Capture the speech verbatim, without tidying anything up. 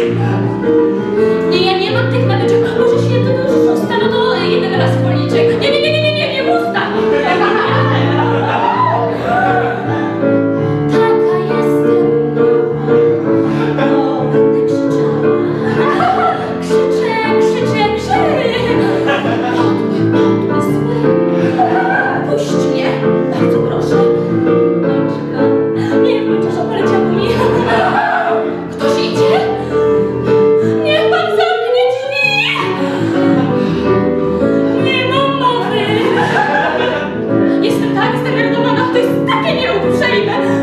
Nie, ja nie mam tych nawyczek. Może się to do szósta, no to jeden raz policzek. Nie, nie, nie, nie, nie, nie, nie, usta. Taka jestem. O, będę krzyczała. Krzyczę, krzyczę, krzyczę. Podły, podły, zły. Puść mnie, bardzo proszę. Nie wiem, czy poleciał mi. Ktoś idzie? Niech pan zamknie drzwi! Nie mam mowy! Jestem tak zdenerwowana, to jest takie nieuprzejme!